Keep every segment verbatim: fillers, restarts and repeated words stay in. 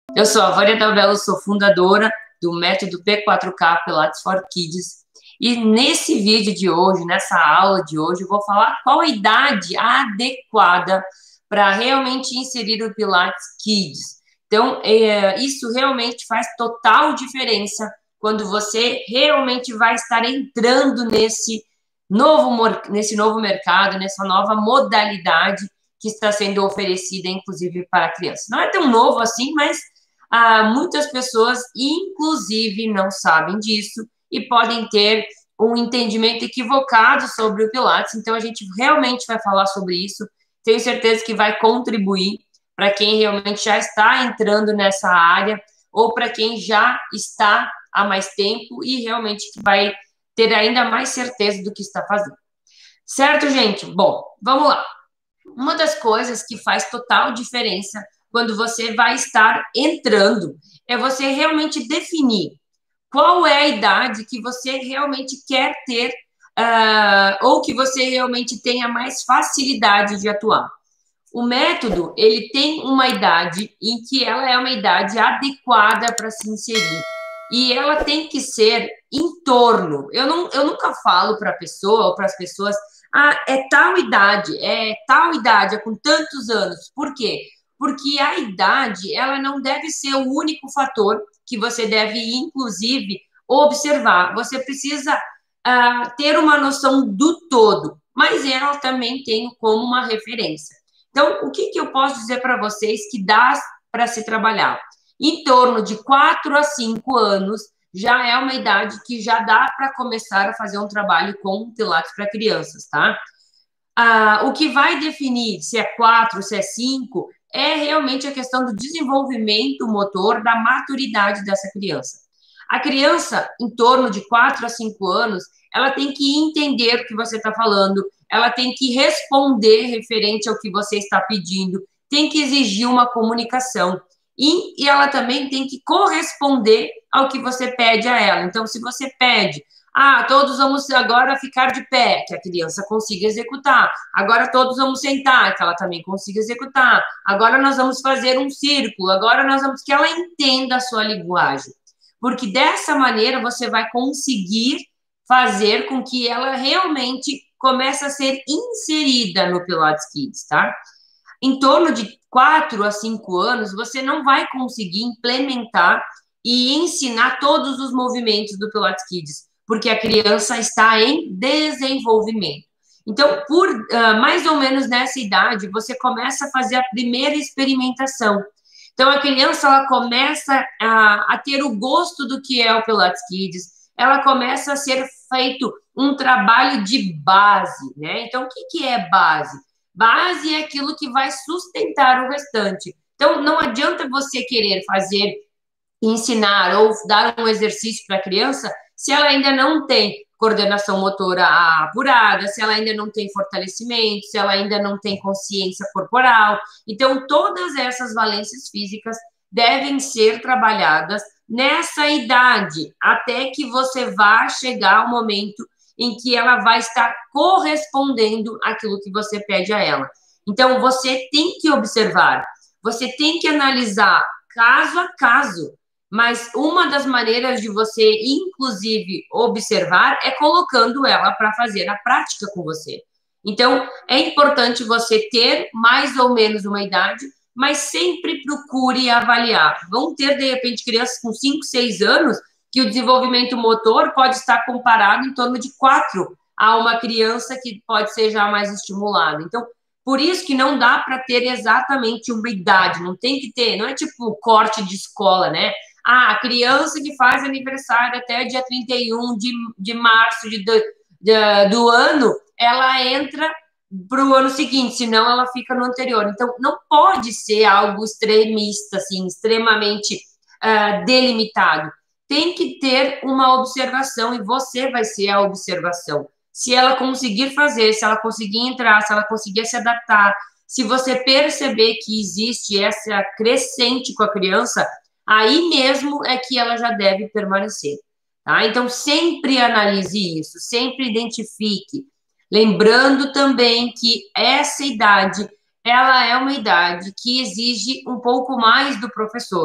Eu sou a Vânia Dalbello, sou fundadora do método P quatro K Pilates for Kids. E nesse vídeo de hoje, nessa aula de hoje, eu vou falar qual a idade adequada para realmente inserir o Pilates Kids. Então, é, isso realmente faz total diferença quando você realmente vai estar entrando nesse novo, nesse novo mercado, nessa nova modalidade que está sendo oferecida, inclusive, para a criança. Não é tão novo assim, mas ah, muitas pessoas, inclusive, não sabem disso e podem ter um entendimento equivocado sobre o Pilates. Então, a gente realmente vai falar sobre isso. Tenho certeza que vai contribuir para quem realmente já está entrando nessa área ou para quem já está há mais tempo e realmente vai ter ainda mais certeza do que está fazendo. Certo, gente? Bom, vamos lá. Uma das coisas que faz total diferença quando você vai estar entrando é você realmente definir qual é a idade que você realmente quer ter uh, ou que você realmente tenha mais facilidade de atuar. O método, ele tem uma idade em que ela é uma idade adequada para se inserir. E ela tem que ser em torno. Eu, não, eu nunca falo para a pessoa ou para as pessoas, ah, é tal idade, é tal idade, é com tantos anos. Por quê? Porque a idade, ela não deve ser o único fator que você deve, inclusive, observar. Você precisa uh, ter uma noção do todo, mas ela também tem como uma referência. Então, o que, que eu posso dizer para vocês que dá para se trabalhar? Em torno de quatro a cinco anos, já é uma idade que já dá para começar a fazer um trabalho com Pilates para crianças, tá? Ah, o que vai definir se é quatro, se é cinco, é realmente a questão do desenvolvimento motor, da maturidade dessa criança. A criança, em torno de quatro a cinco anos, ela tem que entender o que você está falando, ela tem que responder referente ao que você está pedindo, tem que exigir uma comunicação. E, e ela também tem que corresponder ao que você pede a ela. Então, se você pede, ah, todos vamos agora ficar de pé, que a criança consiga executar. Agora todos vamos sentar, que ela também consiga executar. Agora nós vamos fazer um círculo. Agora nós vamos que ela entenda a sua linguagem. Porque dessa maneira você vai conseguir fazer com que ela realmente comece a ser inserida no Pilates Kids, tá? Em torno de quatro a cinco anos, você não vai conseguir implementar e ensinar todos os movimentos do Pilates Kids, porque a criança está em desenvolvimento. Então, por uh, mais ou menos nessa idade, você começa a fazer a primeira experimentação. Então, a criança ela começa a, a ter o gosto do que é o Pilates Kids, ela começa a ser feito um trabalho de base, né? Então, o que, que é base? Base é aquilo que vai sustentar o restante. Então, não adianta você querer fazer, ensinar ou dar um exercício para a criança se ela ainda não tem coordenação motora apurada, se ela ainda não tem fortalecimento, se ela ainda não tem consciência corporal. Então, todas essas valências físicas devem ser trabalhadas nessa idade, até que você vá chegar ao momento em que ela vai estar correspondendo àquilo que você pede a ela. Então, você tem que observar, você tem que analisar caso a caso, mas uma das maneiras de você, inclusive, observar é colocando ela para fazer a prática com você. Então, é importante você ter mais ou menos uma idade, mas sempre procure avaliar. Vão ter, de repente, crianças com cinco, seis anos que o desenvolvimento motor pode estar comparado em torno de quatro a uma criança que pode ser já mais estimulada. Então, por isso que não dá para ter exatamente uma idade, não tem que ter, não é tipo corte de escola, né? Ah, a criança que faz aniversário até dia trinta e um de, de março de, de, do ano, ela entra para o ano seguinte, senão ela fica no anterior. Então, não pode ser algo extremista, assim, extremamente uh, delimitado. Tem que ter uma observação e você vai ser a observação. Se ela conseguir fazer, se ela conseguir entrar, se ela conseguir se adaptar, se você perceber que existe essa crescente com a criança, aí mesmo é que ela já deve permanecer, tá? Então, sempre analise isso, sempre identifique. Lembrando também que essa idade, ela é uma idade que exige um pouco mais do professor.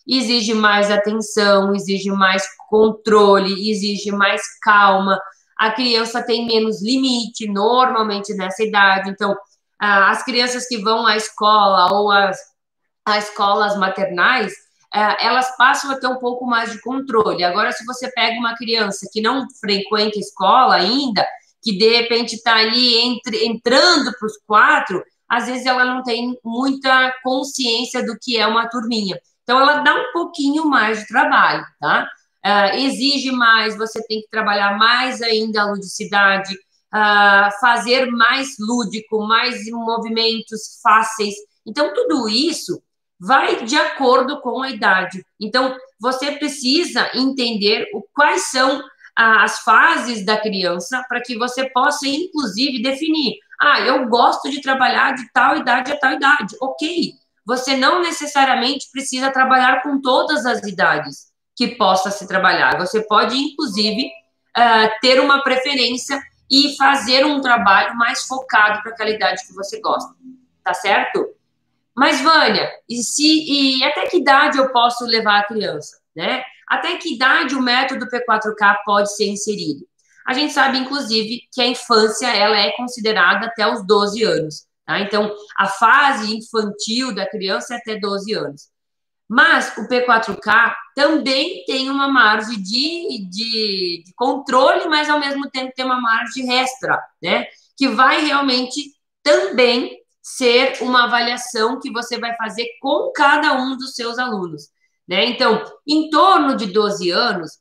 exige mais atenção, exige mais controle, exige mais calma. A criança tem menos limite, normalmente nessa idade. Então, as crianças que vão à escola ou às, às escolas maternais, elas passam a ter um pouco mais de controle. Agora, se você pega uma criança que não frequenta escola ainda, que de repente está ali entre, entrando para os quatro, às vezes ela não tem muita consciência do que é uma turminha. Então, ela dá um pouquinho mais de trabalho, tá? Uh, exige mais, você tem que trabalhar mais ainda a ludicidade, uh, fazer mais lúdico, mais movimentos fáceis. Então, tudo isso vai de acordo com a idade. Então, você precisa entender o, quais são as fases da criança para que você possa, inclusive, definir. Ah, eu gosto de trabalhar de tal idade a tal idade. Ok, você não necessariamente precisa trabalhar com todas as idades que possa se trabalhar. Você pode, inclusive, uh, ter uma preferência e fazer um trabalho mais focado para aquela idade que você gosta. Tá certo? Mas, Vânia, e, se, e até que idade eu posso levar a criança, né? Até que idade o método P quatro K pode ser inserido? A gente sabe, inclusive, que a infância ela é considerada até os doze anos. Tá? Então, a fase infantil da criança é até doze anos. Mas o P quatro K também tem uma margem de, de, de controle, mas, ao mesmo tempo, tem uma margem extra, né? Que vai realmente também ser uma avaliação que você vai fazer com cada um dos seus alunos, né? Então, em torno de doze anos,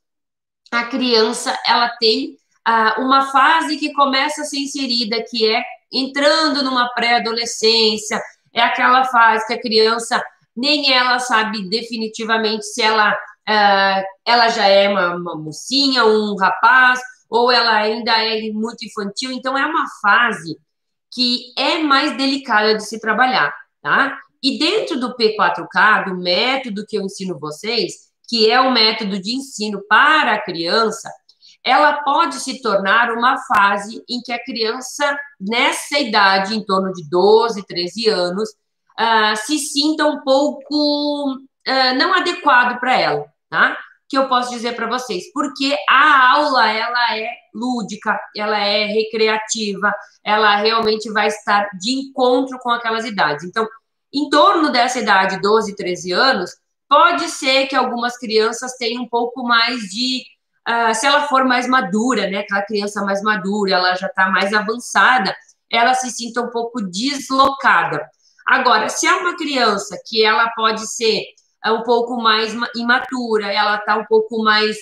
a criança ela tem ah, uma fase que começa a ser inserida, que é entrando numa pré-adolescência, é aquela fase que a criança nem ela sabe definitivamente se ela, ah, ela já é uma, uma mocinha, um rapaz, ou ela ainda é muito infantil. Então, é uma fase que é mais delicada de se trabalhar, tá? E dentro do P quatro K, do método que eu ensino vocês, que é o método de ensino para a criança, ela pode se tornar uma fase em que a criança, nessa idade, em torno de doze, treze anos, uh, se sinta um pouco uh, não adequado para ela, tá? Que eu posso dizer para vocês, porque a aula, ela é lúdica, ela é recreativa, ela realmente vai estar de encontro com aquelas idades. Então, em torno dessa idade, doze, treze anos, pode ser que algumas crianças tenham um pouco mais de, uh, se ela for mais madura, né, aquela criança mais madura, ela já está mais avançada, ela se sinta um pouco deslocada. Agora, se é uma criança que ela pode ser uh, um pouco mais imatura, ela está um pouco mais,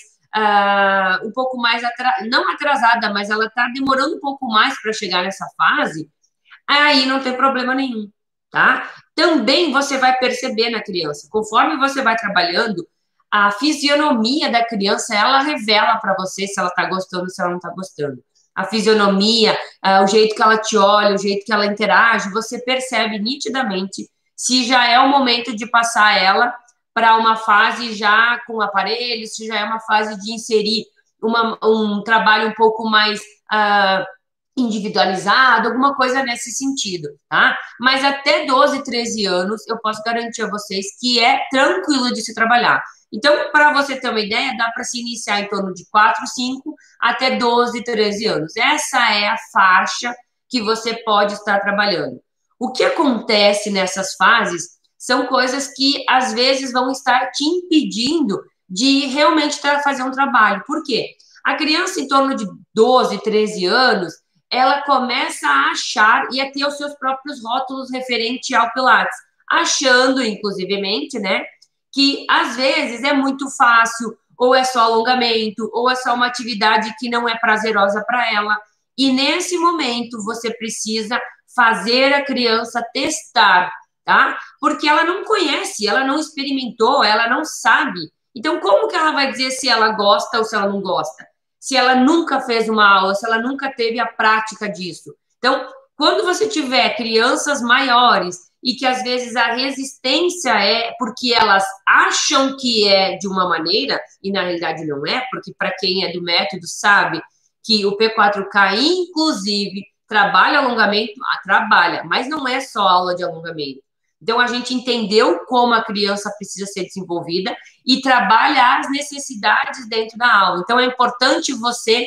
uh, um pouco mais, atra... não atrasada, mas ela está demorando um pouco mais para chegar nessa fase, aí não tem problema nenhum, tá? Também você vai perceber na criança, conforme você vai trabalhando, a fisionomia da criança, ela revela para você se ela está gostando ou se ela não está gostando. A fisionomia, uh, o jeito que ela te olha, o jeito que ela interage, você percebe nitidamente se já é o momento de passar ela para uma fase já com aparelho, se já é uma fase de inserir uma, um trabalho um pouco mais uh, individualizado, alguma coisa nesse sentido, tá? Mas até doze, treze anos, eu posso garantir a vocês que é tranquilo de se trabalhar. Então, para você ter uma ideia, dá para se iniciar em torno de quatro, cinco até doze, treze anos. Essa é a faixa que você pode estar trabalhando. O que acontece nessas fases são coisas que, às vezes, vão estar te impedindo de realmente fazer um trabalho. Por quê? A criança em torno de doze, treze anos, ela começa a achar e a ter os seus próprios rótulos referente ao Pilates, achando, inclusivemente, né, que às vezes é muito fácil, ou é só alongamento, ou é só uma atividade que não é prazerosa para ela. E nesse momento você precisa fazer a criança testar, tá? Porque ela não conhece, ela não experimentou, ela não sabe. Então, como que ela vai dizer se ela gosta ou se ela não gosta? Se ela nunca fez uma aula, se ela nunca teve a prática disso. Então, quando você tiver crianças maiores e que às vezes a resistência é porque elas acham que é de uma maneira e na realidade não é, porque para quem é do método sabe que o P quatro K, inclusive, trabalha alongamento, ah, trabalha, mas não é só aula de alongamento. Então, a gente entendeu como a criança precisa ser desenvolvida e trabalhar as necessidades dentro da aula. Então, é importante você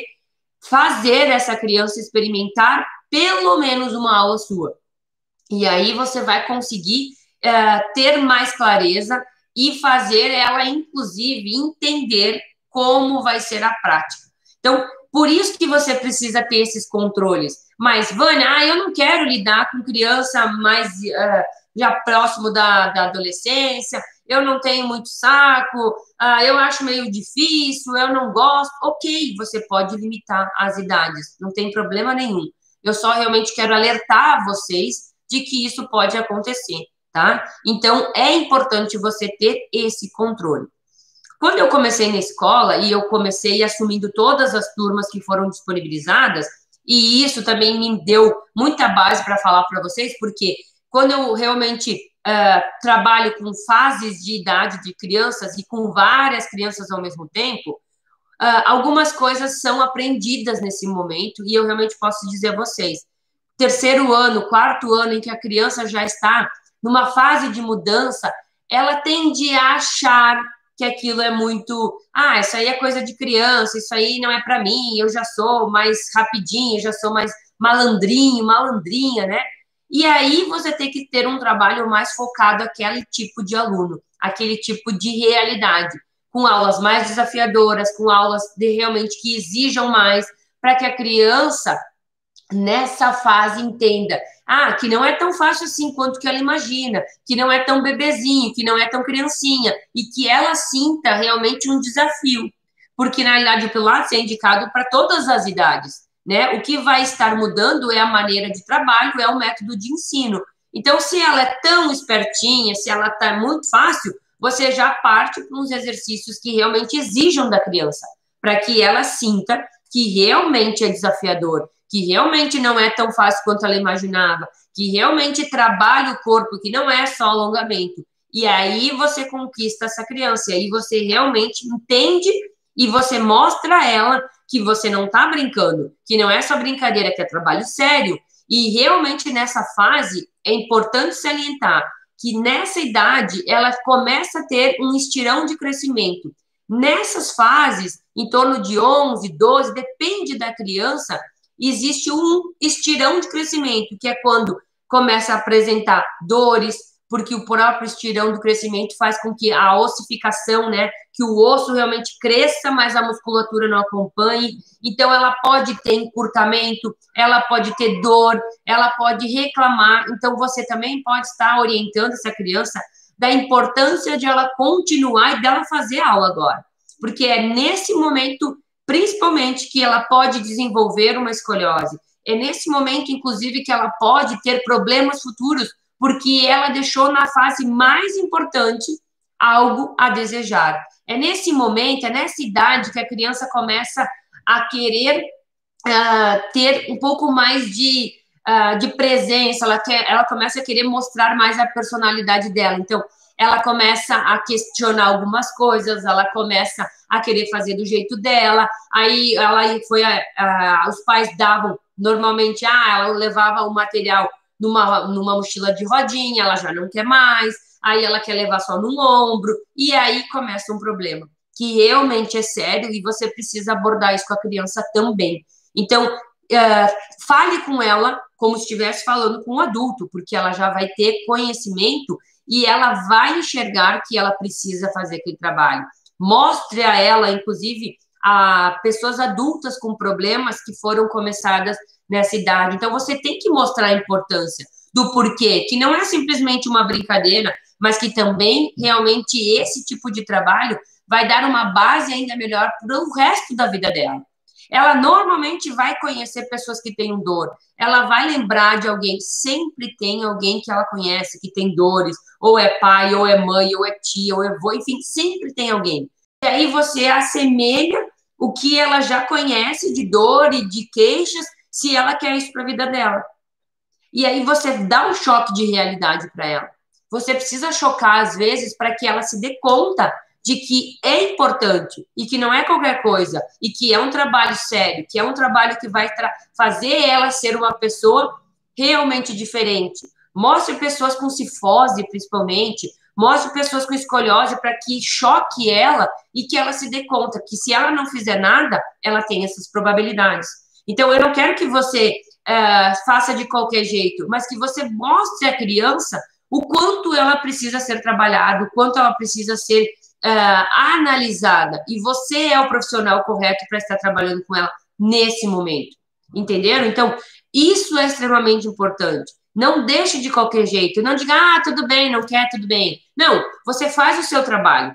fazer essa criança experimentar pelo menos uma aula sua. E aí você vai conseguir uh, ter mais clareza e fazer ela, inclusive, entender como vai ser a prática. Então, por isso que você precisa ter esses controles. Mas, Vânia, ah, eu não quero lidar com criança mais uh, já próximo da, da adolescência, eu não tenho muito saco, uh, eu acho meio difícil, eu não gosto. Ok, você pode limitar as idades, não tem problema nenhum. Eu só realmente quero alertar vocês de que isso pode acontecer, tá? Então, é importante você ter esse controle. Quando eu comecei na escola, e eu comecei assumindo todas as turmas que foram disponibilizadas, e isso também me deu muita base para falar para vocês, porque quando eu realmente uh, trabalho com fases de idade de crianças e com várias crianças ao mesmo tempo, uh, algumas coisas são aprendidas nesse momento, e eu realmente posso dizer a vocês, terceiro ano, quarto ano, em que a criança já está numa fase de mudança, ela tende a achar que aquilo é muito, ah, isso aí é coisa de criança, isso aí não é para mim, eu já sou mais rapidinho, já sou mais malandrinho, malandrinha, né? E aí você tem que ter um trabalho mais focado naquele tipo de aluno, aquele tipo de realidade, com aulas mais desafiadoras, com aulas de realmente que exijam mais, para que a criança nessa fase entenda, ah, que não é tão fácil assim quanto que ela imagina, que não é tão bebezinho, que não é tão criancinha, e que ela sinta realmente um desafio, porque na realidade o Pilates é indicado para todas as idades, né? O que vai estar mudando é a maneira de trabalho, é o método de ensino. Então, se ela é tão espertinha, se ela está muito fácil, você já parte para uns exercícios que realmente exijam da criança, para que ela sinta que realmente é desafiador, que realmente não é tão fácil quanto ela imaginava, que realmente trabalha o corpo, que não é só alongamento. E aí você conquista essa criança, e aí você realmente entende e você mostra a ela que você não está brincando, que não é só brincadeira, que é trabalho sério. E realmente nessa fase é importante salientar que nessa idade ela começa a ter um estirão de crescimento. Nessas fases, em torno de onze, doze, depende da criança, existe um estirão de crescimento, que é quando começa a apresentar dores, porque o próprio estirão do crescimento faz com que a ossificação, né, que o osso realmente cresça, mas a musculatura não acompanhe. Então, ela pode ter encurtamento, ela pode ter dor, ela pode reclamar. Então, você também pode estar orientando essa criança da importância de ela continuar e dela fazer aula agora. Porque é nesse momento, principalmente, que ela pode desenvolver uma escoliose. É nesse momento, inclusive, que ela pode ter problemas futuros, porque ela deixou na fase mais importante algo a desejar. É nesse momento, é nessa idade que a criança começa a querer uh, ter um pouco mais de, uh, de presença, ela, quer, ela começa a querer mostrar mais a personalidade dela. Então, ela começa a questionar algumas coisas, ela começa a querer fazer do jeito dela, aí ela foi, a, a, os pais davam, normalmente, ah, ela levava o material numa, numa mochila de rodinha, ela já não quer mais, aí ela quer levar só num ombro, e aí começa um problema, que realmente é sério e você precisa abordar isso com a criança também. Então, uh, fale com ela como se estivesse falando com um adulto, porque ela já vai ter conhecimento e ela vai enxergar que ela precisa fazer aquele trabalho. Mostre a ela, inclusive, a pessoas adultas com problemas que foram começadas nessa idade. Então, você tem que mostrar a importância do porquê, que não é simplesmente uma brincadeira, mas que também, realmente, esse tipo de trabalho vai dar uma base ainda melhor para o resto da vida dela. Ela normalmente vai conhecer pessoas que têm dor, ela vai lembrar de alguém, sempre tem alguém que ela conhece, que tem dores, ou é pai, ou é mãe, ou é tia, ou é avô, enfim, sempre tem alguém. E aí você assemelha o que ela já conhece de dor e de queixas, se ela quer isso para a vida dela. E aí você dá um choque de realidade para ela. Você precisa chocar, às vezes, para que ela se dê conta de que é importante e que não é qualquer coisa, e que é um trabalho sério, que é um trabalho que vai fazer ela ser uma pessoa realmente diferente. Mostre pessoas com cifose, principalmente. Mostre pessoas com escoliose para que choque ela e que ela se dê conta que se ela não fizer nada, ela tem essas probabilidades. Então, eu não quero que você uh, faça de qualquer jeito, mas que você mostre à criança o quanto ela precisa ser trabalhada, o quanto ela precisa ser uh, analisada. E você é o profissional correto para estar trabalhando com ela nesse momento. Entenderam? Então, isso é extremamente importante. Não deixe de qualquer jeito. Não diga, ah, tudo bem, não quer, tudo bem. Não, você faz o seu trabalho.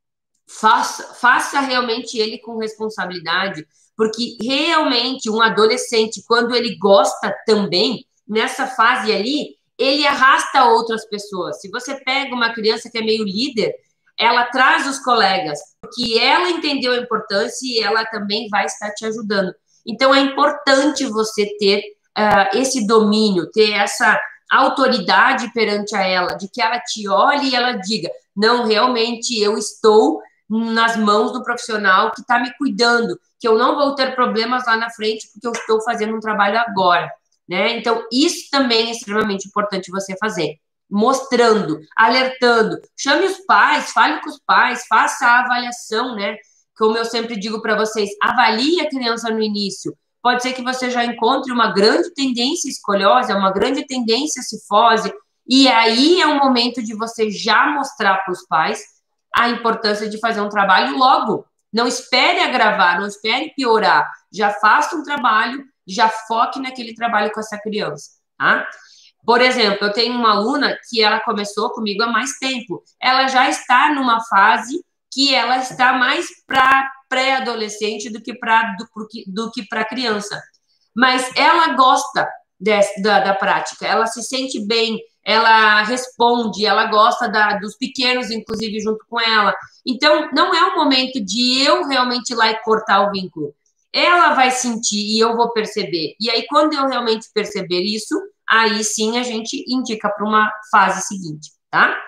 Faça, faça realmente ele com responsabilidade, porque realmente um adolescente, quando ele gosta também, nessa fase ali, ele arrasta outras pessoas. Se você pega uma criança que é meio líder, ela traz os colegas, porque ela entendeu a importância e ela também vai estar te ajudando. Então, é importante você ter uh, esse domínio, ter essa autoridade perante a ela, de que ela te olhe e ela diga, não, realmente eu estou nas mãos do profissional que está me cuidando, que eu não vou ter problemas lá na frente porque eu estou fazendo um trabalho agora, né? Então, isso também é extremamente importante você fazer. Mostrando, alertando, chame os pais, fale com os pais, faça a avaliação, né? Como eu sempre digo para vocês, avalie a criança no início. Pode ser que você já encontre uma grande tendência escoliose, uma grande tendência cifose, e aí é o momento de você já mostrar para os pais a importância de fazer um trabalho logo. Não espere agravar, não espere piorar. Já faça um trabalho, já foque naquele trabalho com essa criança, tá? Por exemplo, eu tenho uma aluna que ela começou comigo há mais tempo. Ela já está numa fase que ela está mais para pré-adolescente do que para do, do que para criança. Mas ela gosta dessa, da, da prática, ela se sente bem, ela responde, ela gosta da, dos pequenos, inclusive, junto com ela. Então, não é o momento de eu realmente ir lá e cortar o vínculo. Ela vai sentir e eu vou perceber. E aí, quando eu realmente perceber isso, aí sim a gente indica para uma fase seguinte, tá?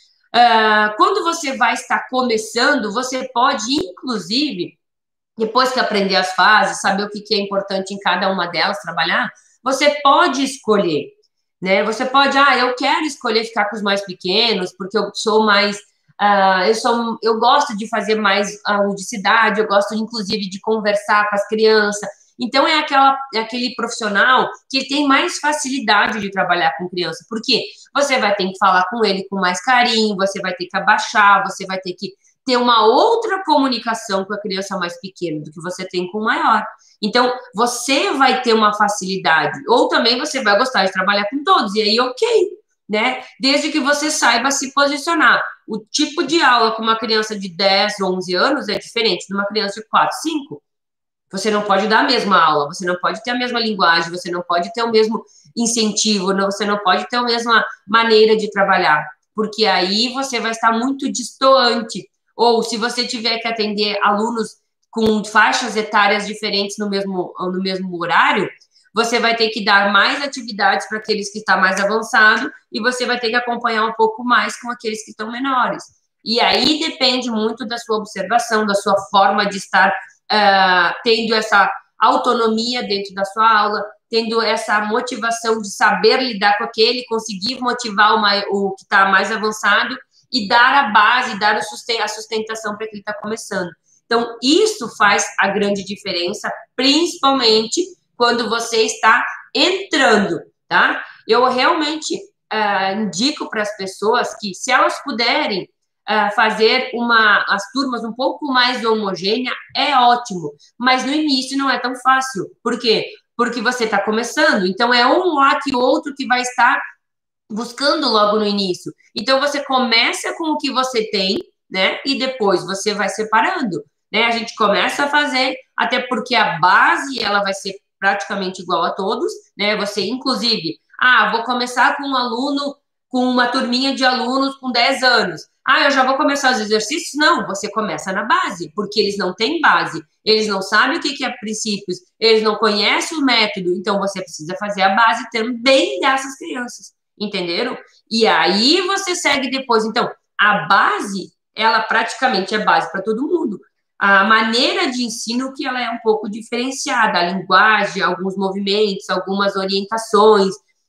Uh, quando você vai estar começando, você pode, inclusive, depois que aprender as fases, saber o que, que é importante em cada uma delas, trabalhar, você pode escolher, né? Você pode, ah, eu quero escolher ficar com os mais pequenos, porque eu sou mais, uh, eu sou, eu gosto de fazer mais a uh, ludicidade, eu gosto, inclusive, de conversar com as crianças. Então, é, aquela, é aquele profissional que tem mais facilidade de trabalhar com criança. Por quê? Você vai ter que falar com ele com mais carinho, você vai ter que abaixar, você vai ter que ter uma outra comunicação com a criança mais pequena do que você tem com o maior. Então, você vai ter uma facilidade. Ou também você vai gostar de trabalhar com todos. E aí, ok, né? Desde que você saiba se posicionar. O tipo de aula com uma criança de dez, onze anos é diferente de uma criança de quatro, cinco. Você não pode dar a mesma aula, você não pode ter a mesma linguagem, você não pode ter o mesmo incentivo, não, você não pode ter a mesma maneira de trabalhar, porque aí você vai estar muito distoante. Ou se você tiver que atender alunos com faixas etárias diferentes no mesmo, no mesmo horário, você vai ter que dar mais atividades para aqueles que estão mais avançados e você vai ter que acompanhar um pouco mais com aqueles que estão menores. E aí depende muito da sua observação, da sua forma de estar Uh, tendo essa autonomia dentro da sua aula, tendo essa motivação de saber lidar com aquele, conseguir motivar o, mais, o que está mais avançado e dar a base, dar a sustentação para que ele está começando. Então, isso faz a grande diferença, principalmente quando você está entrando, tá? Eu realmente uh, indico para as pessoas que, se elas puderem, Uh, fazer uma, as turmas um pouco mais homogêneas é ótimo, mas no início não é tão fácil. Por quê? Porque você está começando, então é um lá que o outro que vai estar buscando logo no início. Então você começa com o que você tem, né? E depois você vai separando, né? A gente começa a fazer, até porque a base ela vai ser praticamente igual a todos, né? Você, inclusive, ah, vou começar com um aluno, com uma turminha de alunos com dez anos. Ah, eu já vou começar os exercícios? Não, você começa na base, porque eles não têm base, eles não sabem o que é princípios, eles não conhecem o método, então você precisa fazer a base também dessas crianças, entenderam? E aí você segue depois. Então, a base, ela praticamente é base para todo mundo. A maneira de ensino que ela é um pouco diferenciada, a linguagem, alguns movimentos, algumas orientações,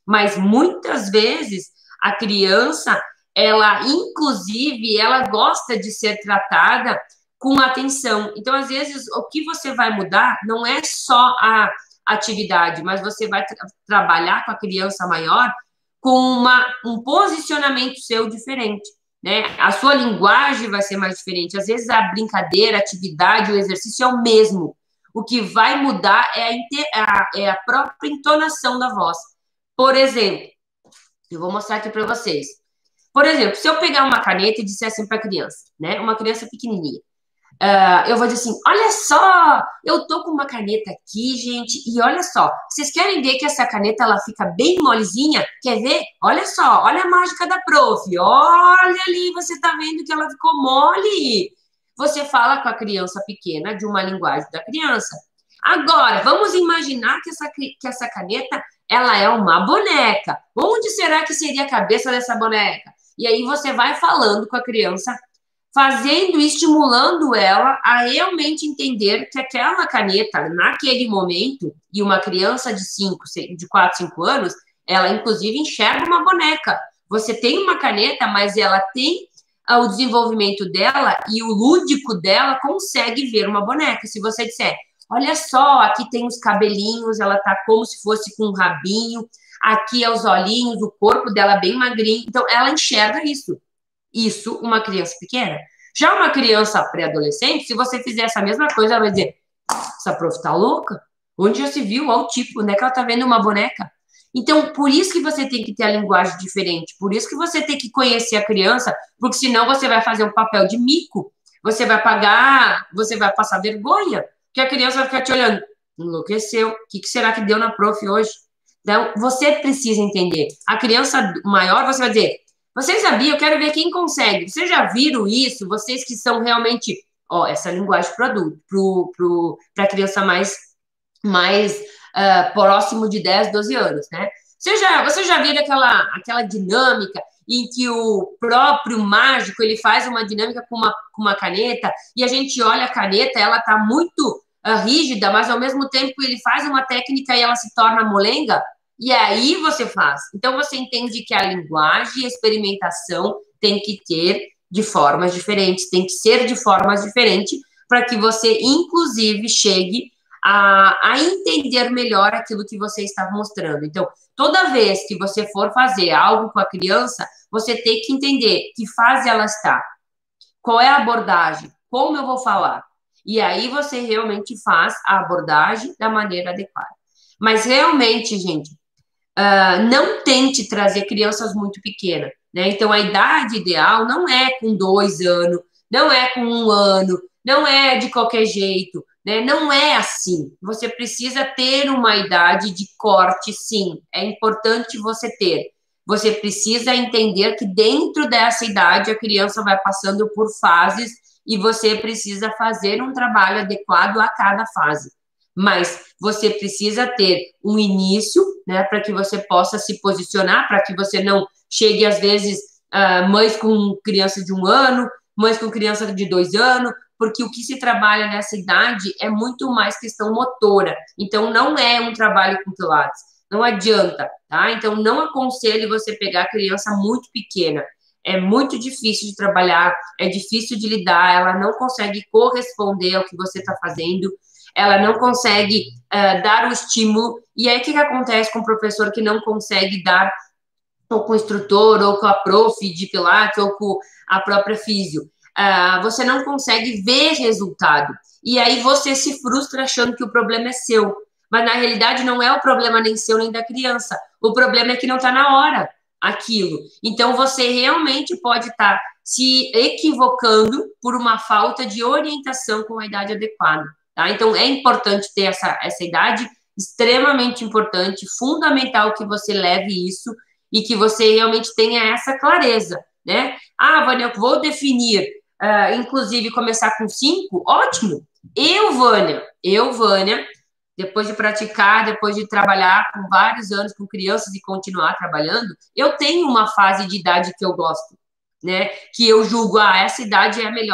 Mas muitas vezes a criança, ela, inclusive, ela gosta de ser tratada com atenção. Então, às vezes, o que você vai mudar não é só a atividade, mas você vai tra trabalhar com a criança maior com uma, um posicionamento seu diferente, né? A sua linguagem vai ser mais diferente. Às vezes, a brincadeira, a atividade, o exercício é o mesmo. O que vai mudar é a, a, é a própria entonação da voz. Por exemplo, eu vou mostrar aqui para vocês. Por exemplo, se eu pegar uma caneta e disser assim para a criança, né? Uma criança pequenininha. Uh, eu vou dizer assim, olha só, eu tô com uma caneta aqui, gente, e olha só, vocês querem ver que essa caneta, ela fica bem molezinha? Quer ver? Olha só, olha a mágica da prof, olha ali, você tá vendo que ela ficou mole? Você fala com a criança pequena de uma linguagem da criança. Agora, vamos imaginar que essa, que essa caneta, ela é uma boneca. Onde será que seria a cabeça dessa boneca? E aí você vai falando com a criança, fazendo e estimulando ela a realmente entender que aquela caneta, naquele momento, e uma criança de cinco, de quatro, cinco anos, ela inclusive enxerga uma boneca. Você tem uma caneta, mas ela tem o desenvolvimento dela e o lúdico dela consegue ver uma boneca. Se você disser, olha só, aqui tem os cabelinhos, ela tá como se fosse com um rabinho, aqui é os olhinhos, o corpo dela bem magrinho, então ela enxerga isso. Isso, uma criança pequena. Já uma criança pré-adolescente, se você fizer essa mesma coisa, ela vai dizer, essa prof tá louca? Onde já se viu? Olha o tipo, onde é que ela tá vendo uma boneca? Então, por isso que você tem que ter a linguagem diferente, por isso que você tem que conhecer a criança, porque senão você vai fazer um papel de mico, você vai pagar, você vai passar vergonha, porque a criança vai ficar te olhando, enlouqueceu, o que, que será que deu na prof hoje? Então, você precisa entender. A criança maior, você vai dizer, vocês sabiam? Eu quero ver quem consegue. Vocês já viram isso? Vocês que são realmente... Ó, essa linguagem para adulto, para a criança mais, mais uh, próximo de dez, doze anos, né? Você já, você já viu aquela, aquela dinâmica em que o próprio mágico, ele faz uma dinâmica com uma, com uma caneta e a gente olha a caneta, ela tá muito uh, rígida, mas ao mesmo tempo ele faz uma técnica e ela se torna molenga? E aí você faz. Então, você entende que a linguagem e a experimentação tem que ter de formas diferentes, tem que ser de formas diferentes, para que você, inclusive, chegue a, a entender melhor aquilo que você está mostrando. Então, toda vez que você for fazer algo com a criança, você tem que entender que fase ela está, qual é a abordagem, como eu vou falar. E aí você realmente faz a abordagem da maneira adequada. Mas realmente, gente, Uh, não tente trazer crianças muito pequenas, né? Então, a idade ideal não é com dois anos, não é com um ano, não é de qualquer jeito, né? Não é assim. Você precisa ter uma idade de corte, sim. É importante você ter. Você precisa entender que dentro dessa idade a criança vai passando por fases e você precisa fazer um trabalho adequado a cada fase. Mas você precisa ter um início, né, para que você possa se posicionar, para que você não chegue, às vezes, uh, mães com criança de um ano, mães com criança de dois anos, porque o que se trabalha nessa idade é muito mais questão motora. Então, não é um trabalho com Pilates, não adianta, tá? Então, não aconselho você pegar criança muito pequena. É muito difícil de trabalhar, é difícil de lidar, ela não consegue corresponder ao que você está fazendo, ela não consegue uh, dar o estímulo, e aí o que, que acontece com o professor que não consegue dar, ou com o instrutor, ou com a prof de Pilates, ou com a própria físio? Uh, você não consegue ver resultado, e aí você se frustra achando que o problema é seu, mas na realidade não é o problema nem seu nem da criança, o problema é que não está na hora aquilo, então você realmente pode estar tá se equivocando por uma falta de orientação com a idade adequada. Tá? Então, é importante ter essa, essa idade, extremamente importante, fundamental que você leve isso e que você realmente tenha essa clareza, né? Ah, Vânia, eu vou definir, uh, inclusive, começar com cinco, ótimo. Eu, Vânia, eu, Vânia, depois de praticar, depois de trabalhar com vários anos com crianças e continuar trabalhando, eu tenho uma fase de idade que eu gosto, né? Que eu julgo, ah, essa idade é a melhor.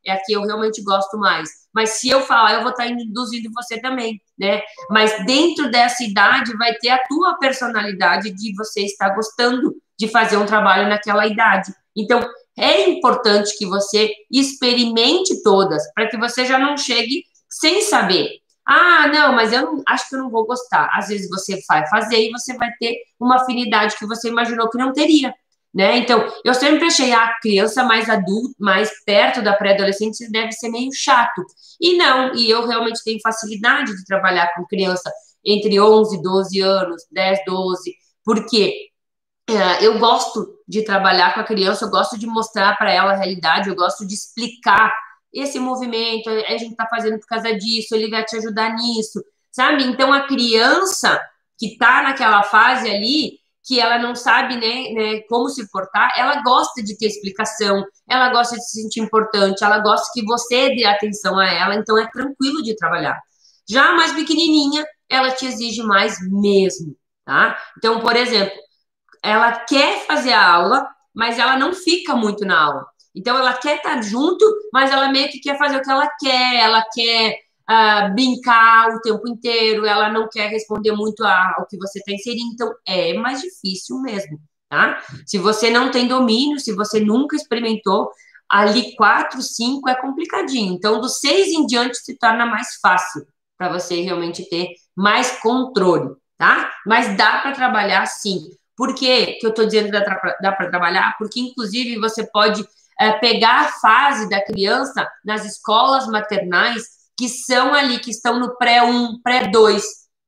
é a que eu realmente gosto mais. Mas se eu falar, eu vou estar induzindo você também, né? Mas dentro dessa idade vai ter a tua personalidade de você estar gostando de fazer um trabalho naquela idade. Então, é importante que você experimente todas, para que você já não chegue sem saber. Ah, não, mas eu não, acho que eu não vou gostar. Às vezes você vai fazer e você vai ter uma afinidade que você imaginou que não teria, né? Então, eu sempre achei a criança mais adulta, mais perto da pré-adolescente, deve ser meio chato. E não, e eu realmente tenho facilidade de trabalhar com criança entre onze, doze anos, dez, doze, porque é, eu gosto de trabalhar com a criança, eu gosto de mostrar para ela a realidade, eu gosto de explicar esse movimento, a gente está fazendo por causa disso, ele vai te ajudar nisso, sabe? Então, a criança que está naquela fase ali, que ela não sabe né, né, como se portar, ela gosta de ter explicação, ela gosta de se sentir importante, ela gosta que você dê atenção a ela, então é tranquilo de trabalhar. Já a mais pequenininha, ela te exige mais mesmo, tá? Então, por exemplo, ela quer fazer a aula, mas ela não fica muito na aula. Então, ela quer estar junto, mas ela meio que quer fazer o que ela quer, ela quer uh, brincar o tempo inteiro, ela não quer responder muito ao que você está inserindo. Então, é mais difícil mesmo, tá? Se você não tem domínio, se você nunca experimentou, ali quatro, cinco é complicadinho. Então, do seis em diante se torna mais fácil para você realmente ter mais controle, tá? Mas dá para trabalhar sim. Por que que eu estou dizendo que dá, dá para trabalhar? Porque, inclusive, você pode é, pegar a fase da criança nas escolas maternais que são ali, que estão no pré um, pré dois,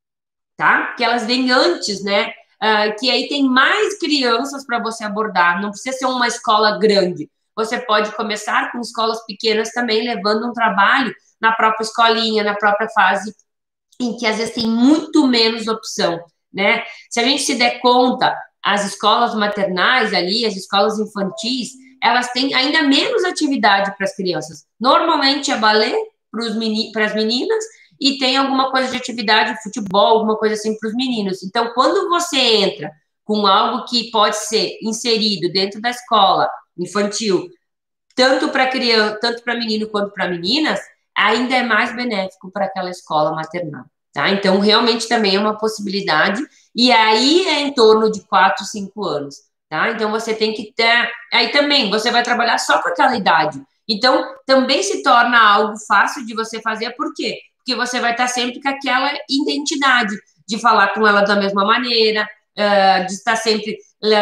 tá? Que elas vêm antes, né? Uh, que aí tem mais crianças para você abordar. Não precisa ser uma escola grande. Você pode começar com escolas pequenas também, levando um trabalho na própria escolinha, na própria fase em que às vezes tem muito menos opção, né? Se a gente se der conta, as escolas maternais ali, as escolas infantis, elas têm ainda menos atividade para as crianças. Normalmente é balé para as meninas e tem alguma coisa de atividade, futebol, alguma coisa assim para os meninos. Então, quando você entra com algo que pode ser inserido dentro da escola infantil, tanto para criança, tanto para menino quanto para meninas, ainda é mais benéfico para aquela escola maternal, tá? Então, realmente também é uma possibilidade, e aí é em torno de quatro, cinco anos, tá? Então, você tem que ter... Aí também, você vai trabalhar só com aquela idade. Então, também se torna algo fácil de você fazer, por quê? Porque você vai estar sempre com aquela identidade de falar com ela da mesma maneira, de estar sempre...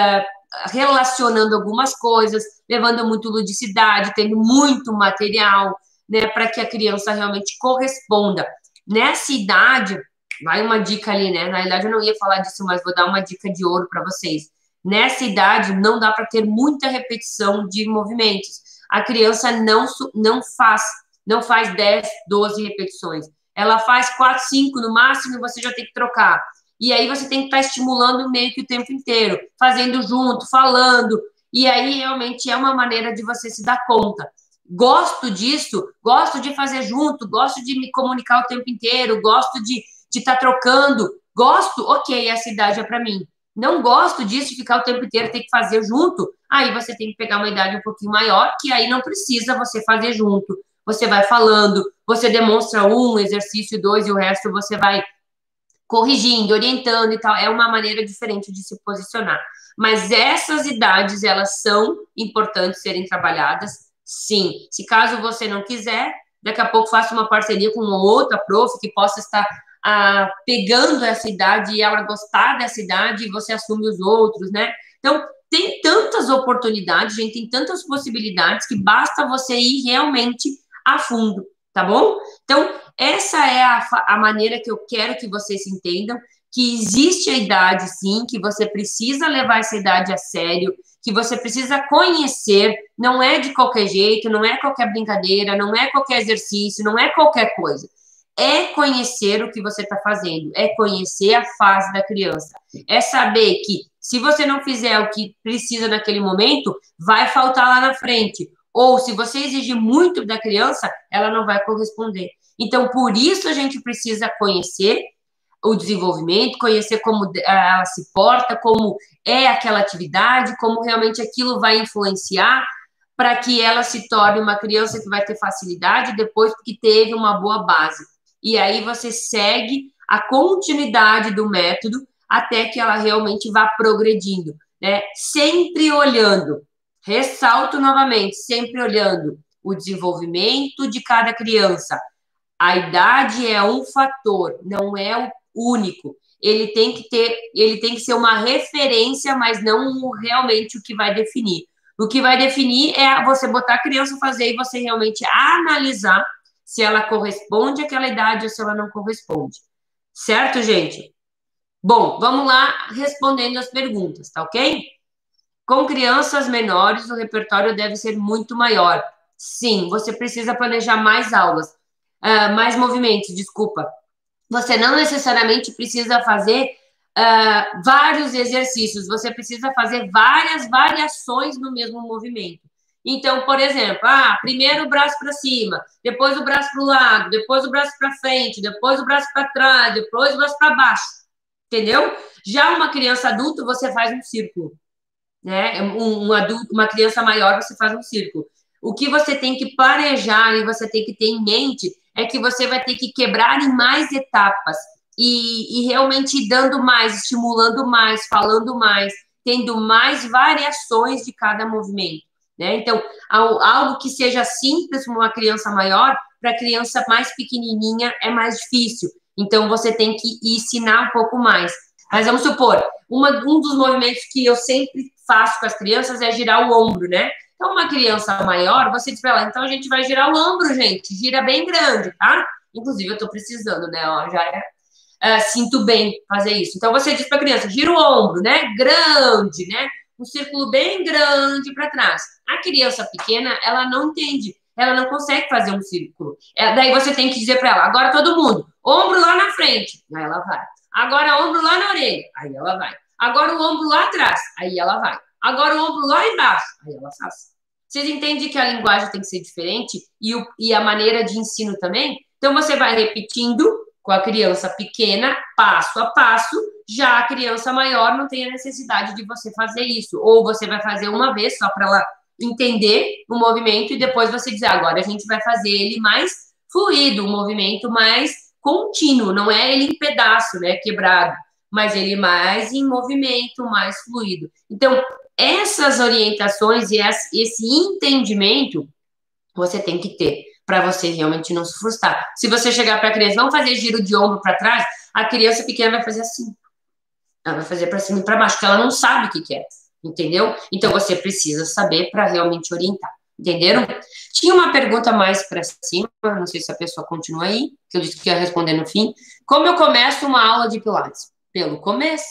relacionando algumas coisas, levando muito ludicidade, tendo muito material, né, para que a criança realmente corresponda. Nessa idade, vai uma dica ali, né? Na verdade, eu não ia falar disso, mas vou dar uma dica de ouro para vocês. Nessa idade, não dá para ter muita repetição de movimentos. A criança não, não faz, não faz dez, doze repetições. Ela faz quatro, cinco no máximo e você já tem que trocar. E aí você tem que estar estimulando meio que o tempo inteiro, fazendo junto, falando. E aí realmente é uma maneira de você se dar conta. Gosto disso, gosto de fazer junto, gosto de me comunicar o tempo inteiro, gosto de estar trocando. Gosto, ok, essa idade é para mim. Não gosto disso, de ficar o tempo inteiro, tem que fazer junto. Aí você tem que pegar uma idade um pouquinho maior, que aí não precisa você fazer junto. Você vai falando, você demonstra um exercício, dois, e o resto você vai corrigindo, orientando e tal, é uma maneira diferente de se posicionar. Mas essas idades, elas são importantes serem trabalhadas, sim. Se caso você não quiser, daqui a pouco faça uma parceria com uma outra prof que possa estar ah, pegando essa idade e ela gostar dessa idade e você assume os outros, né? Então, tem tantas oportunidades, gente, tem tantas possibilidades que basta você ir realmente a fundo, tá bom? Então, essa é a, a maneira que eu quero que vocês entendam, que existe a idade, sim, que você precisa levar essa idade a sério, que você precisa conhecer, não é de qualquer jeito, não é qualquer brincadeira, não é qualquer exercício, não é qualquer coisa. É conhecer o que você está fazendo, é conhecer a fase da criança, é saber que se você não fizer o que precisa naquele momento, vai faltar lá na frente. Ou se você exigir muito da criança, ela não vai corresponder. Então, por isso a gente precisa conhecer o desenvolvimento, conhecer como ela se porta, como é aquela atividade, como realmente aquilo vai influenciar para que ela se torne uma criança que vai ter facilidade depois porque teve uma boa base. E aí você segue a continuidade do método até que ela realmente vá progredindo, né? Sempre olhando, ressalto novamente, sempre olhando o desenvolvimento de cada criança. A idade é um fator, não é o único. Ele tem que ter, ele tem que ser uma referência, mas não realmente o que vai definir. O que vai definir é você botar a criança a fazer e você realmente analisar se ela corresponde àquela idade ou se ela não corresponde. Certo, gente? Bom, vamos lá respondendo as perguntas, tá ok? Com crianças menores, o repertório deve ser muito maior. Sim, você precisa planejar mais aulas, uh, mais movimentos, desculpa. Você não necessariamente precisa fazer uh, vários exercícios, você precisa fazer várias variações no mesmo movimento. Então, por exemplo, ah, primeiro o braço para cima, depois o braço para o lado, depois o braço para frente, depois o braço para trás, depois o braço para baixo, entendeu? Já uma criança adulta, você faz um círculo, né? Um, um adulto, uma criança maior, você faz um círculo. O que você tem que planejar e você tem que ter em mente é que você vai ter que quebrar em mais etapas e, e realmente ir dando mais, estimulando mais, falando mais, tendo mais variações de cada movimento, né? Então, algo que seja simples para uma criança maior, para a criança mais pequenininha é mais difícil. Então, você tem que ensinar um pouco mais. Mas vamos supor, uma, um dos movimentos que eu sempre faço com as crianças é girar o ombro, né? Então, uma criança maior, você diz para ela, então a gente vai girar o ombro, gente, gira bem grande, tá? Inclusive, eu tô precisando, né? Ó, já é, é, sinto bem fazer isso. Então, você diz para a criança, gira o ombro, né? Grande, né? Um círculo bem grande para trás. A criança pequena, ela não entende, ela não consegue fazer um círculo. É, daí você tem que dizer para ela, agora todo mundo, ombro lá na frente. Aí ela vai. Agora ombro lá na orelha. Aí ela vai. Agora o ombro lá atrás. Aí ela vai. Agora o ombro lá embaixo. Aí ela faz. Vocês entendem que a linguagem tem que ser diferente e, o, e a maneira de ensino também? Então você vai repetindo com a criança pequena, passo a passo. Já a criança maior não tem a necessidade de você fazer isso. Ou você vai fazer uma vez só para ela entender o movimento e depois você dizer, agora a gente vai fazer ele mais fluido, um movimento mais contínuo, não é ele em pedaço, né, quebrado, mas ele mais em movimento, mais fluido. Então, essas orientações e esse entendimento você tem que ter para você realmente não se frustrar. Se você chegar para a criança, vamos fazer giro de ombro para trás, a criança pequena vai fazer assim. Ela vai fazer para cima e para baixo, porque ela não sabe o que, que é, entendeu? Então, você precisa saber para realmente orientar. Entenderam? Tinha uma pergunta mais para cima, não sei se a pessoa continua aí, que eu disse que ia responder no fim. Como eu começo uma aula de Pilates? Pelo começo.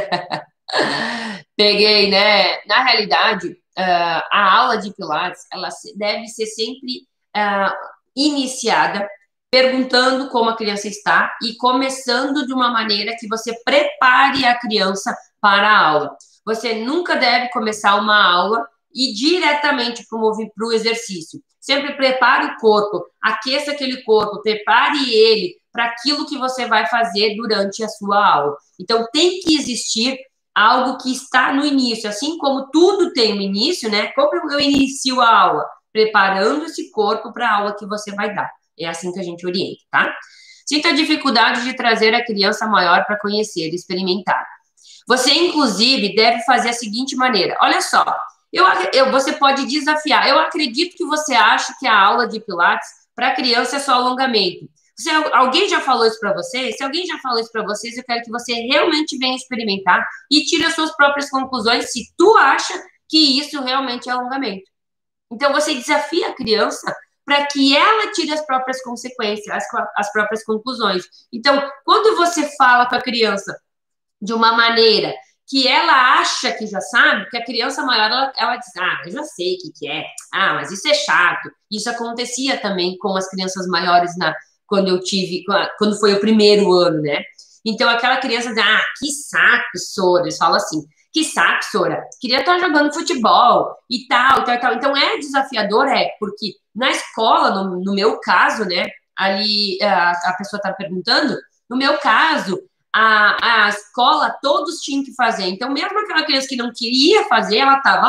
Peguei, né? Na realidade, uh, a aula de Pilates, ela deve ser sempre uh, iniciada perguntando como a criança está e começando de uma maneira que você prepare a criança para a aula. Você nunca deve começar uma aula e diretamente para o exercício. Sempre prepare o corpo, aqueça aquele corpo, prepare ele para aquilo que você vai fazer durante a sua aula. Então, tem que existir algo que está no início, assim como tudo tem um início, né? Como eu inicio a aula? Preparando esse corpo para a aula que você vai dar. É assim que a gente orienta, tá? Sinta a dificuldade de trazer a criança maior para conhecer, experimentar. Você, inclusive, deve fazer a seguinte maneira. Olha só, eu, eu, você pode desafiar. Eu acredito que você acha que a aula de Pilates para criança é só alongamento. Se alguém já falou isso para você, se alguém já falou isso para vocês, eu quero que você realmente venha experimentar e tire as suas próprias conclusões se tu acha que isso realmente é alongamento. Então, você desafia a criança para que ela tire as próprias consequências, as, as próprias conclusões. Então, quando você fala com a criança de uma maneira que ela acha que já sabe, que a criança maior, ela, ela diz, ah, eu já sei o que, que é, ah, mas isso é chato. Isso acontecia também com as crianças maiores na, quando eu tive, quando foi o primeiro ano, né? Então, aquela criança diz, ah, que saco, Sora, eles falam assim, que saco, Sora, queria estar jogando futebol e tal, e tal, e tal. Então, é desafiador, é, porque na escola, no, no meu caso, né, ali a, a pessoa está perguntando, no meu caso, a, a escola, todos tinham que fazer. Então, mesmo aquela criança que não queria fazer, ela estava lá.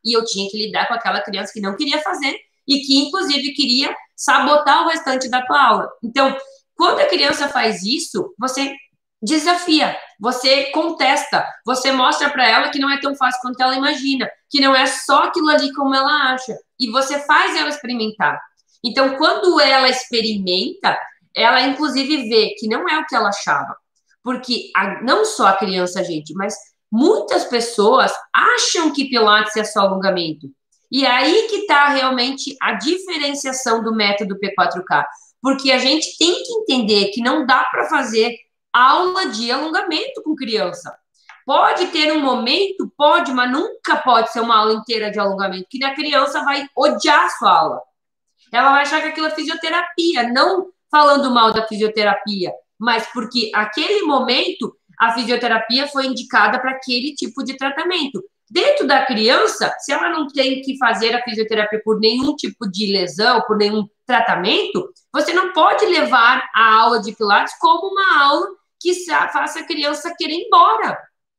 e eu tinha que lidar com aquela criança que não queria fazer e que, inclusive, queria sabotar o restante da tua aula. Então, quando a criança faz isso, você desafia, você contesta, você mostra para ela que não é tão fácil quanto ela imagina, que não é só aquilo ali como ela acha, e você faz ela experimentar. Então, quando ela experimenta, ela inclusive vê que não é o que ela achava, porque a, não só a criança, gente, mas muitas pessoas acham que Pilates é só alongamento. E aí que está realmente a diferenciação do método P quatro K, porque a gente tem que entender que não dá para fazer aula de alongamento com criança. Pode ter um momento, pode, mas nunca pode ser uma aula inteira de alongamento, que a criança vai odiar a sua aula. Ela vai achar que aquilo é fisioterapia, não falando mal da fisioterapia, mas porque aquele momento a fisioterapia foi indicada para aquele tipo de tratamento. Dentro da criança, se ela não tem que fazer a fisioterapia por nenhum tipo de lesão, por nenhum tratamento, você não pode levar a aula de Pilates como uma aula que faça a criança querer ir embora.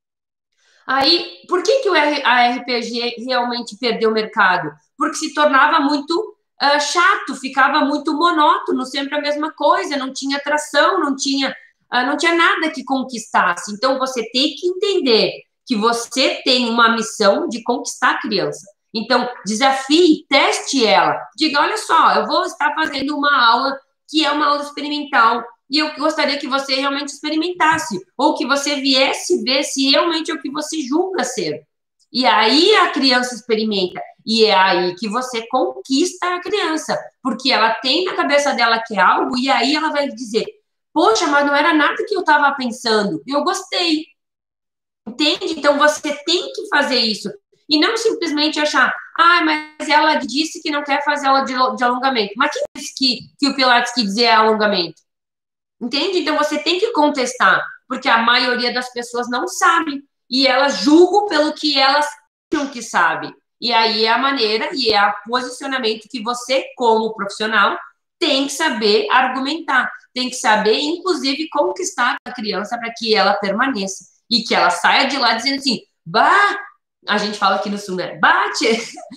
Aí, por que, que a R P G realmente perdeu o mercado? Porque se tornava muito uh, chato, ficava muito monótono, sempre a mesma coisa, não tinha atração, não tinha, uh, não tinha nada que conquistasse. Então, você tem que entender que você tem uma missão de conquistar a criança. Então, desafie, teste ela. Diga, olha só, eu vou estar fazendo uma aula que é uma aula experimental, e eu gostaria que você realmente experimentasse, ou que você viesse ver se realmente é o que você julga ser. E aí a criança experimenta, e é aí que você conquista a criança, porque ela tem na cabeça dela que é algo, e aí ela vai dizer, poxa, mas não era nada que eu estava pensando, eu gostei. Entende? Então você tem que fazer isso, e não simplesmente achar, ah, mas ela disse que não quer fazer aula de, de alongamento. Mas quem disse que, que o Pilates que dizer é alongamento? Entende? Então você tem que contestar, porque a maioria das pessoas não sabe, e elas julgam pelo que elas acham que sabe. E aí é a maneira e é o posicionamento que você, como profissional, tem que saber argumentar, tem que saber, inclusive, conquistar a criança para que ela permaneça e que ela saia de lá dizendo assim, bah, a gente fala aqui no sul, né? Bate!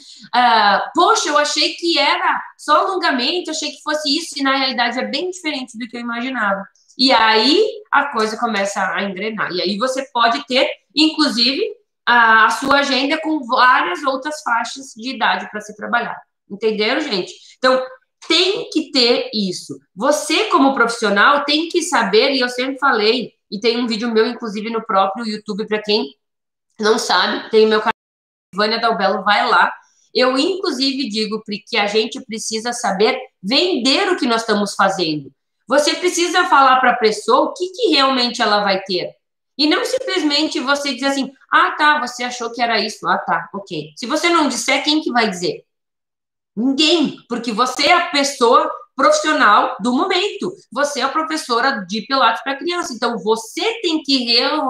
Uh, poxa, eu achei que era só alongamento, achei que fosse isso, e na realidade é bem diferente do que eu imaginava. E aí a coisa começa a engrenar. E aí você pode ter, inclusive, a, a sua agenda com várias outras faixas de idade para se trabalhar. Entenderam, gente? Então, tem que ter isso. Você, como profissional, tem que saber, e eu sempre falei, e tem um vídeo meu, inclusive, no próprio YouTube, para quem não sabe, tem o meu canal, Vânia Dalbello, vai lá. Eu, inclusive, digo que a gente precisa saber vender o que nós estamos fazendo. Você precisa falar para a pessoa o que, que realmente ela vai ter. E não simplesmente você dizer assim, ah, tá, você achou que era isso. Ah, tá, ok. Se você não disser, quem que vai dizer? Ninguém, porque você é a pessoa profissional do momento. Você é a professora de Pilates para criança. Então, você tem que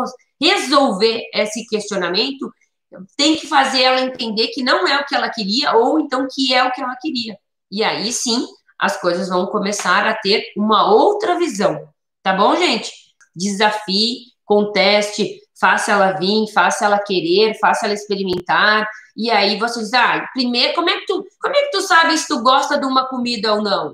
resolver esse questionamento, tem que fazer ela entender que não é o que ela queria, ou então que é o que ela queria. E aí, sim, as coisas vão começar a ter uma outra visão. Tá bom, gente? Desafie, conteste, faça ela vir, faça ela querer, faça ela experimentar. E aí você diz, ah, primeiro, como é que tu, como é que tu sabe se tu gosta de uma comida ou não?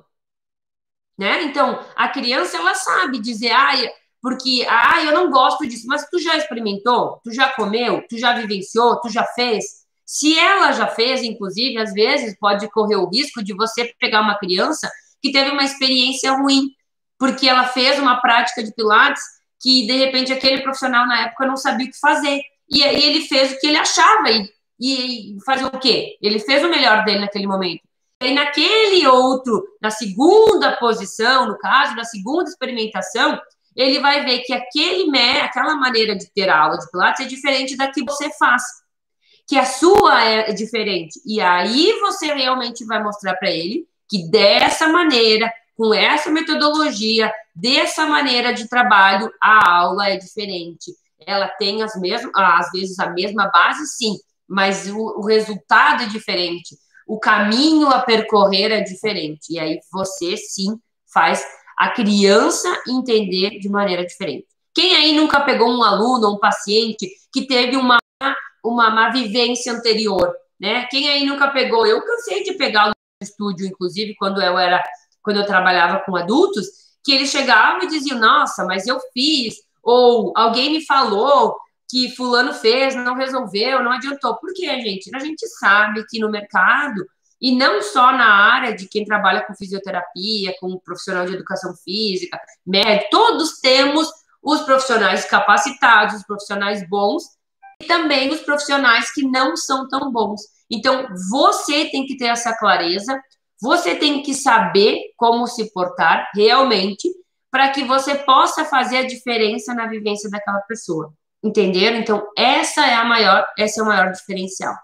Né? Então, a criança, ela sabe dizer, ah, porque, ah, eu não gosto disso, mas tu já experimentou? Tu já comeu? Tu já vivenciou? Tu já fez? Se ela já fez, inclusive, às vezes pode correr o risco de você pegar uma criança que teve uma experiência ruim, porque ela fez uma prática de Pilates que, de repente, aquele profissional na época não sabia o que fazer. E aí ele fez o que ele achava. E, e fazer o quê? Ele fez o melhor dele naquele momento. E naquele outro, na segunda posição, no caso, na segunda experimentação, ele vai ver que aquele, aquela maneira de ter a aula de Pilates é diferente da que você faz. Que a sua é diferente. E aí você realmente vai mostrar para ele que dessa maneira, com essa metodologia, dessa maneira de trabalho, a aula é diferente. Ela tem as mesmas, às vezes a mesma base, sim, mas o, o resultado é diferente. O caminho a percorrer é diferente. E aí você, sim, faz a criança entender de maneira diferente. Quem aí nunca pegou um aluno ou um paciente que teve uma, uma má vivência anterior? né? Quem aí nunca pegou? Eu cansei de pegar no estúdio, inclusive, quando eu era, quando eu trabalhava com adultos, que eles chegavam e diziam, nossa, mas eu fiz, ou alguém me falou que fulano fez, não resolveu, não adiantou. Por quê, gente? A gente sabe que no mercado, e não só na área de quem trabalha com fisioterapia, com profissional de educação física, médico, todos temos os profissionais capacitados, os profissionais bons, e também os profissionais que não são tão bons. Então, você tem que ter essa clareza, você tem que saber como se portar realmente, para que você possa fazer a diferença na vivência daquela pessoa. Entenderam? Então, essa é a maior, esse é o maior diferencial.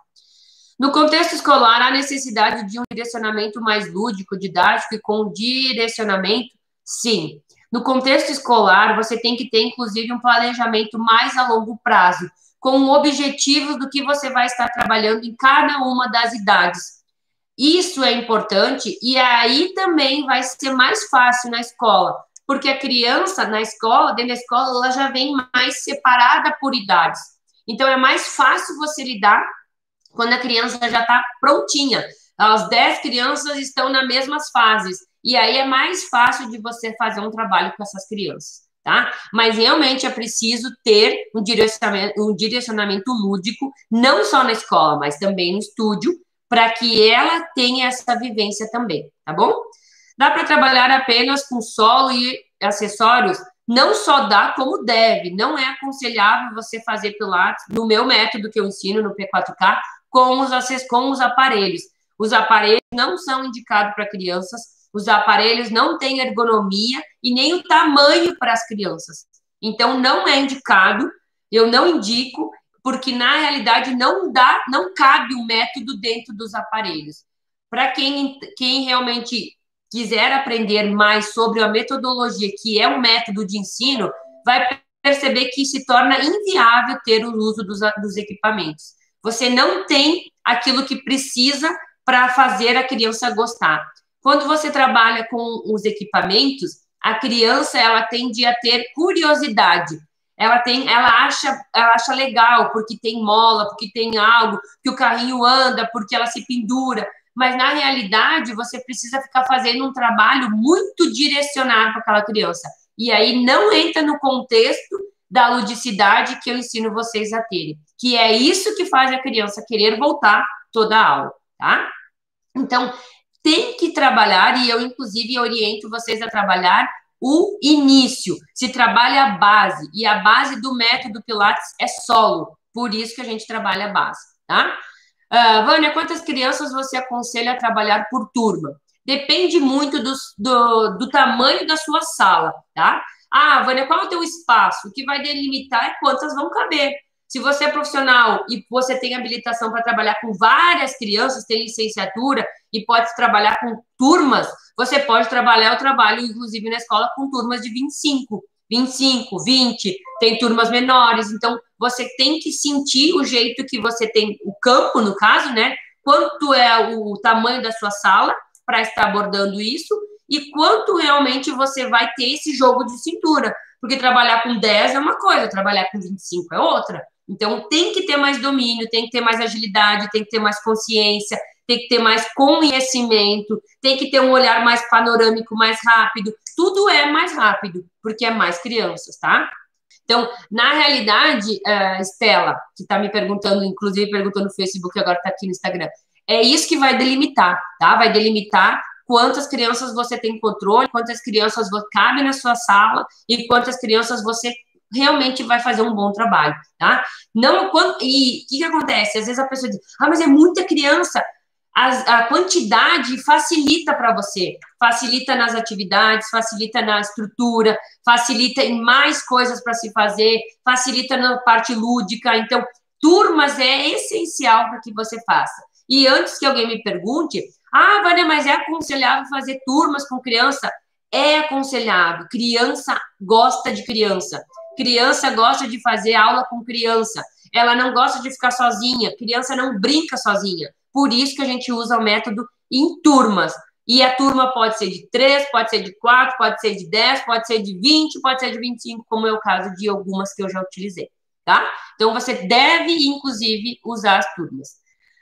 No contexto escolar, há necessidade de um direcionamento mais lúdico, didático e com direcionamento? Sim. No contexto escolar, você tem que ter, inclusive, um planejamento mais a longo prazo, com objetivos do que você vai estar trabalhando em cada uma das idades. Isso é importante e aí também vai ser mais fácil na escola, porque a criança na escola, dentro da escola, ela já vem mais separada por idades. Então, é mais fácil você lidar quando a criança já está prontinha. As dez crianças estão nas mesmas fases. E aí é mais fácil de você fazer um trabalho com essas crianças, tá? Mas realmente é preciso ter um direcionamento, um direcionamento lúdico, não só na escola, mas também no estúdio, para que ela tenha essa vivência também, tá bom? Dá para trabalhar apenas com solo e acessórios? Não só dá, como deve. Não é aconselhável você fazer pilates no meu método que eu ensino no P quatro K com os, com os aparelhos. Os aparelhos não são indicados para crianças, os aparelhos não têm ergonomia e nem o tamanho para as crianças. Então, não é indicado, eu não indico, porque na realidade não dá, não cabe o método dentro dos aparelhos. Para quem, quem realmente quiser aprender mais sobre a metodologia, que é um método de ensino, vai perceber que se torna inviável ter o uso dos, dos equipamentos. Você não tem aquilo que precisa para fazer a criança gostar. Quando você trabalha com os equipamentos, a criança ela tende a ter curiosidade. Ela tem, ela acha, ela acha legal porque tem mola, porque tem algo, que o carrinho anda, porque ela se pendura. Mas na realidade você precisa ficar fazendo um trabalho muito direcionado para aquela criança. E aí não entra no contexto da ludicidade que eu ensino vocês a terem, que é isso que faz a criança querer voltar toda a aula, tá? Então, tem que trabalhar, e eu, inclusive, oriento vocês a trabalhar o início. Se trabalha a base, e a base do método Pilates é solo, por isso que a gente trabalha a base, tá? Uh, Vânia, quantas crianças você aconselha a trabalhar por turma? Depende muito do, do, do tamanho da sua sala, tá? Ah, Vânia, qual é o teu espaço? O que vai delimitar é quantas vão caber. Se você é profissional e você tem habilitação para trabalhar com várias crianças, tem licenciatura e pode trabalhar com turmas, você pode trabalhar o trabalho, inclusive na escola, com turmas de vinte e cinco, vinte e cinco, vinte, tem turmas menores. Então, você tem que sentir o jeito que você tem, o campo, no caso, né? Quanto é o tamanho da sua sala para estar abordando isso e quanto realmente você vai ter esse jogo de cintura. Porque trabalhar com dez é uma coisa, trabalhar com vinte e cinco é outra. Então, tem que ter mais domínio, tem que ter mais agilidade, tem que ter mais consciência, tem que ter mais conhecimento, tem que ter um olhar mais panorâmico, mais rápido. Tudo é mais rápido, porque é mais crianças, tá? Então, na realidade, uh, Estela, que está me perguntando, inclusive perguntou no Facebook, agora está aqui no Instagram, é isso que vai delimitar, tá? Vai delimitar quantas crianças você tem controle, quantas crianças cabem na sua sala e quantas crianças você realmente vai fazer um bom trabalho, tá? Não, quando, e o que, que acontece? Às vezes a pessoa diz, ah, mas é muita criança. A, a quantidade facilita para você, facilita nas atividades, facilita na estrutura, facilita em mais coisas para se fazer, facilita na parte lúdica. Então, turmas é essencial para que você faça. E antes que alguém me pergunte, ah, Vânia, mas é aconselhável fazer turmas com criança? É aconselhável. Criança gosta de criança. Criança gosta de fazer aula com criança. Ela não gosta de ficar sozinha. Criança não brinca sozinha. Por isso que a gente usa o método em turmas. E a turma pode ser de três, pode ser de quatro, pode ser de dez, pode ser de vinte, pode ser de vinte e cinco, como é o caso de algumas que eu já utilizei, tá? Então, você deve, inclusive, usar as turmas.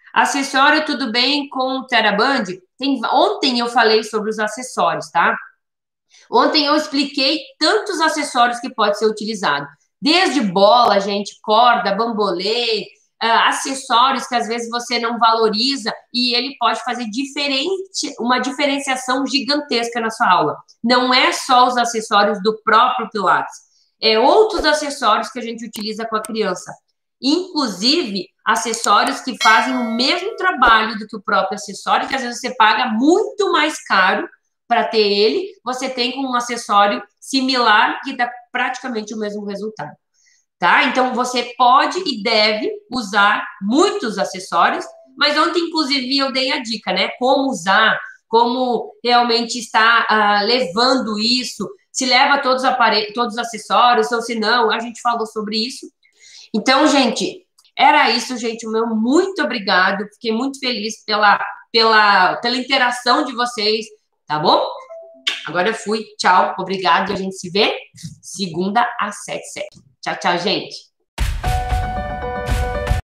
Acessório, tudo bem com o TheraBand? Tem, ontem eu falei sobre os acessórios, tá? Ontem eu expliquei tantos acessórios que pode ser utilizado. Desde bola, gente, corda, bambolê, uh, acessórios que às vezes você não valoriza e ele pode fazer diferente, uma diferenciação gigantesca na sua aula. Não é só os acessórios do próprio Pilates, é outros acessórios que a gente utiliza com a criança. Inclusive, acessórios que fazem o mesmo trabalho do que o próprio acessório, que às vezes você paga muito mais caro para ter ele, você tem com um acessório similar que dá praticamente o mesmo resultado, tá? Então, você pode e deve usar muitos acessórios, mas ontem, inclusive, eu dei a dica, né? Como usar, como realmente está uh, levando isso, se leva todos os, aparelhos, todos os acessórios, ou se não, a gente falou sobre isso. Então, gente, era isso, gente. O meu muito obrigado. Fiquei muito feliz pela, pela, pela interação de vocês, tá bom? Agora eu fui. Tchau. Obrigado. E a gente se vê segunda às sete, sete. Tchau, tchau, gente.